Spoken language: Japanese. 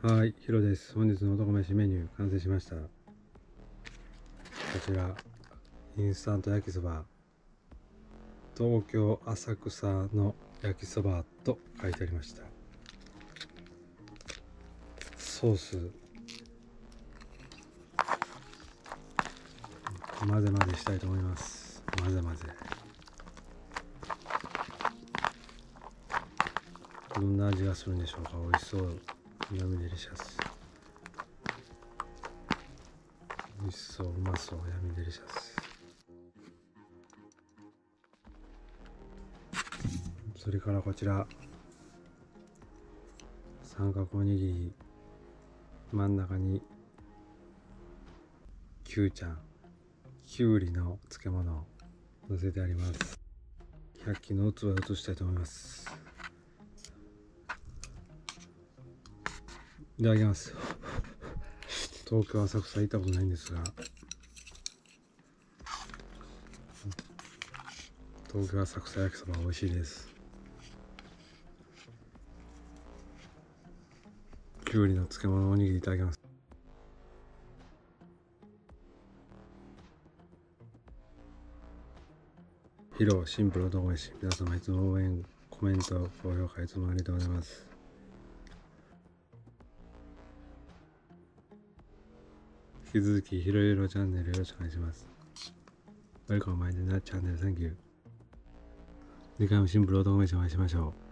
はい、ヒロです。本日の男飯メニュー完成しました。こちら、インスタント焼きそば、東京浅草の焼きそばと書いてありました。ソース、混ぜ混ぜしたいと思います。混ぜ混ぜ。どんな味がするんでしょうか。美味しそう。ヤミデリシャス。美味しそう、うまそう、ヤミデリシャス。それからこちら、三角おにぎり、真ん中にキューりの漬物を乗せてあります。100均の器を移したいと思います。いただきます。東京浅草行ったことないんですが、東京浅草焼きそば美味しいです。きゅうりの漬物おにぎりいただきます。ヒロシンプル男飯、皆様いつも応援、コメント、高評価いつもありがとうございます。引き続きヒロユーロチャンネルよろしくお願いします。Welcome my channel, thank you. 次回もシンプル男飯お会いしましょう。